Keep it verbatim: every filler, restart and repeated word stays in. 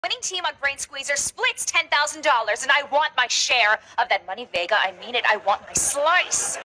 Winning team on Brain Squeezer splits ten thousand dollars, and I want my share of that money, Vega. I mean it. I want my slice.